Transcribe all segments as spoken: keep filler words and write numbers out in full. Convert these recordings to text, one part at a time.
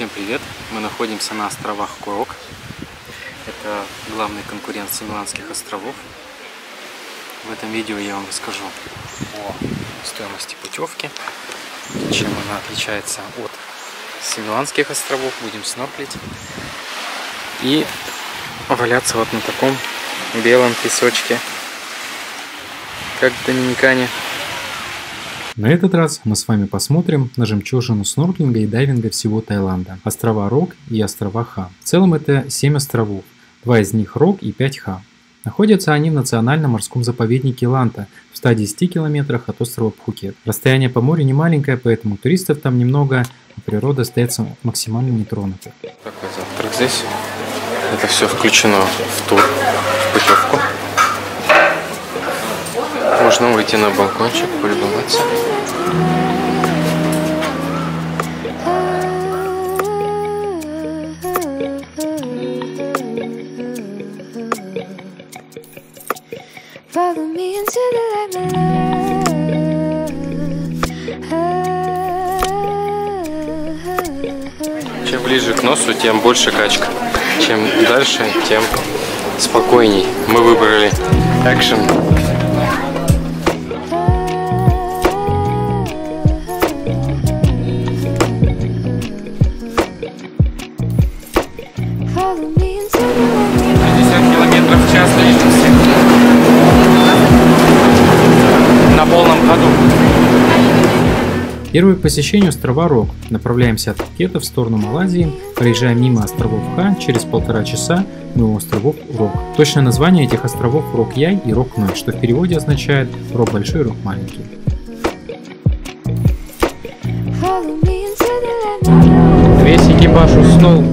Всем привет! Мы находимся на островах Курок. Это главный конкурент Семиланских островов. В этом видео я вам расскажу о стоимости путевки, чем она отличается от Семиланских островов. Будем снорклить и валяться вот на таком белом песочке, как в Доминикане. На этот раз мы с вами посмотрим на жемчужину снорклинга и дайвинга всего Таиланда. Острова Рок и острова Ха. В целом это семь островов. Два из них Рок и пять Ха. Находятся они в национальном морском заповеднике Ланта в ста десяти километрах от острова Пхукет. Расстояние по морю не маленькое, поэтому туристов там немного, а природа остается максимально нетронутой. Такой завтрак здесь. Это все включено в тур, в путевку. Можно выйти на балкончик, полюбоваться. Чем ближе к носу, тем больше качка. Чем дальше, тем спокойней. Мы выбрали экшен. километров в час движемся на полном ходу. Первое к посещению острова Рок. Направляемся от Пхукета в сторону Малайзии, проезжаем мимо островов Ха, через полтора часа мы у островов Рок. Точное название этих островов Рок Яй и Рок Ной, что в переводе означает Рок большой, Рок маленький. Весь экипаж уснул.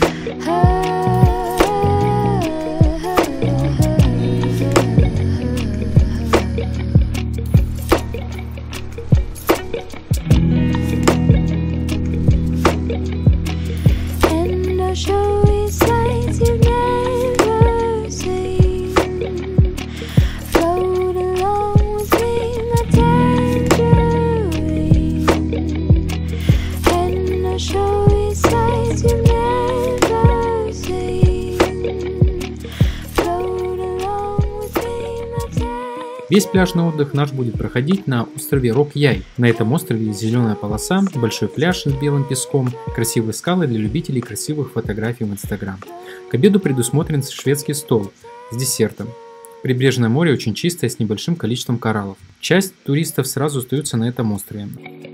Весь пляжный отдых наш будет проходить на острове Рок Яй. На этом острове есть зеленая полоса, большой пляж с белым песком, красивые скалы для любителей красивых фотографий в Инстаграм. К обеду предусмотрен шведский стол с десертом. Прибрежное море очень чистое, с небольшим количеством кораллов. Часть туристов сразу остаются на этом острове.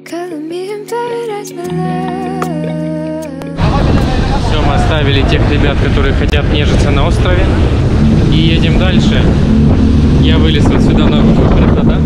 Все, мы оставили тех ребят, которые хотят нежиться на острове, и едем дальше. Я вылез вот сюда на выход, да?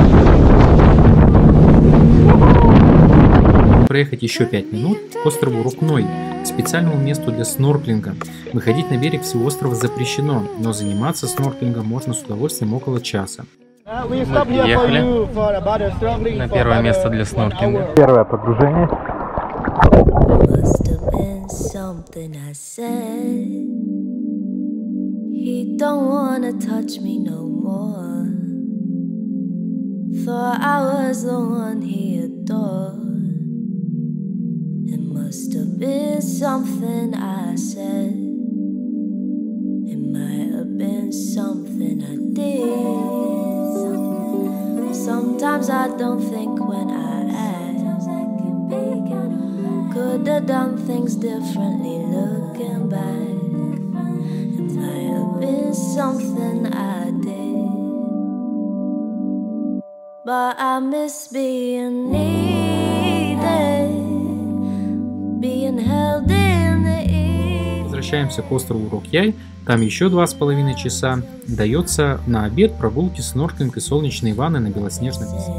Проехать еще пять минут к острову Рок Ной, к специальному месту для снорклинга. Выходить на берег всего острова запрещено, но заниматься снорклингом можно с удовольствием около часа. Мы приехали на первое место для снорклинга. Первое погружение. He don't wanna touch me no more. Thought I was the one he adored. It must have been something I said. It might have been something I did. Sometimes I don't think when I act. Could have done things differently looking back. Something I did, but I miss being needed, being held in the ear. Возвращаемся к острову Рок Яй. Там еще два с половиной часа. Дается на обед, прогулки, снорклинг и солнечные ванны на белоснежном песке.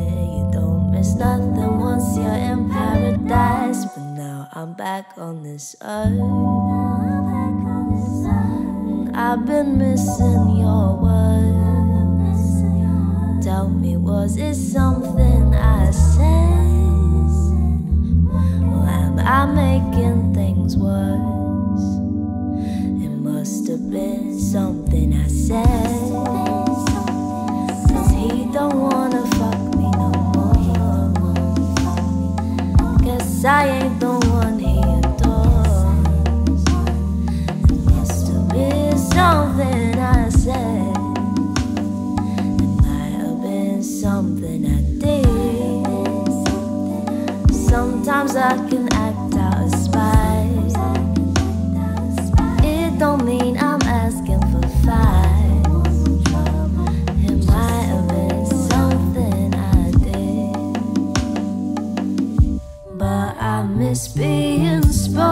I've been missing your words. Tell me, was it something I said? Or am I making things worse? It must have been something I said. Cause he don't wanna fuck me no more. Guess I ain't the one he adores. I can act out a spite. It don't mean I'm asking for fights. It might have been something I did, but I miss being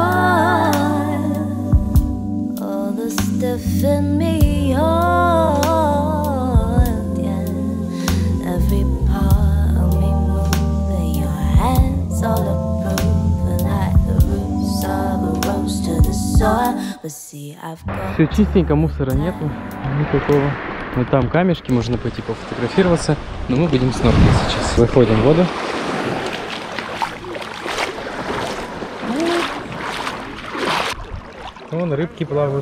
spoiled. All the stuff in me, oh yeah. Every part of me moving, your hands all approving, like the roots of a rose to the soil. But see, I've got Все чистенько, мусора нету никакого. Но там камешки, можно пойти пофотографироваться. Но мы будем снорклить сейчас. Выходим в воду. Вон рыбки плавают.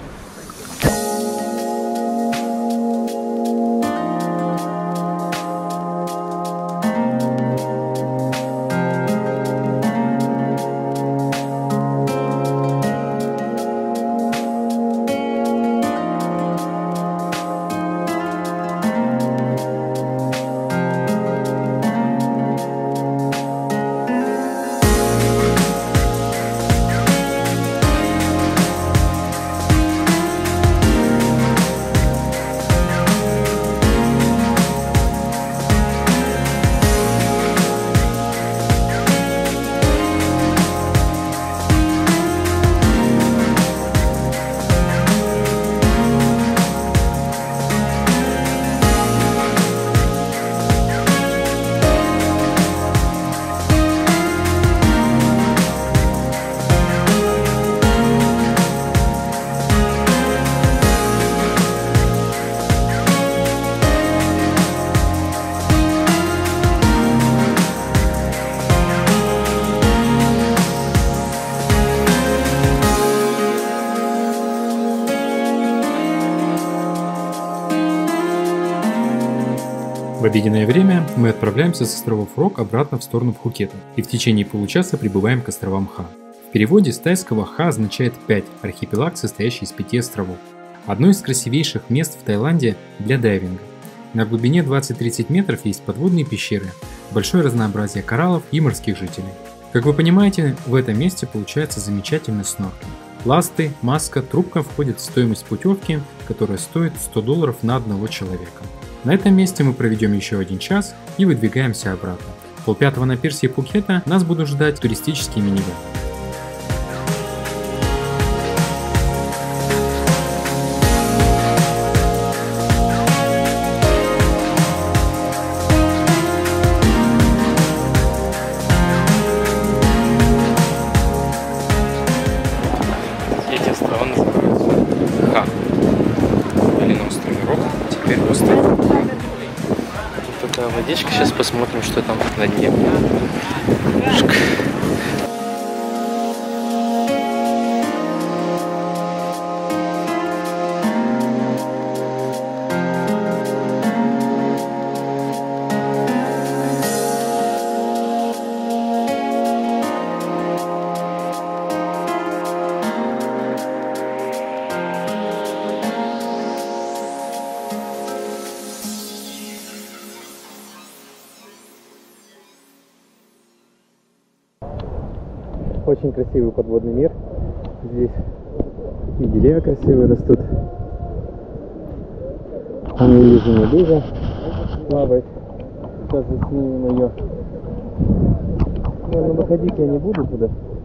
В обеденное время мы отправляемся с островов Рок обратно в сторону Пхукета и в течение получаса прибываем к островам Ха. В переводе с тайского Ха означает «пять», архипелаг, состоящий из пяти островов. Одно из красивейших мест в Таиланде для дайвинга. На глубине двадцать-тридцать метров есть подводные пещеры, большое разнообразие кораллов и морских жителей. Как вы понимаете, в этом месте получается замечательный снорклинг. Ласты, маска, трубка входят в стоимость путевки, которая стоит сто долларов на одного человека. На этом месте мы проведем еще один час и выдвигаемся обратно. В полпятого на пирсе Пхукета нас будут ждать туристические минивэн. Эти острова называются Ха. Были на острове Рок, теперь остров Ха. Тут такая водичка, сейчас посмотрим, что там на дне. Очень красивый подводный мир. Здесь такие деревья красивые растут. А не вижу медуза плавает. Сейчас заснимем ее. Наверное, выходить я не буду туда.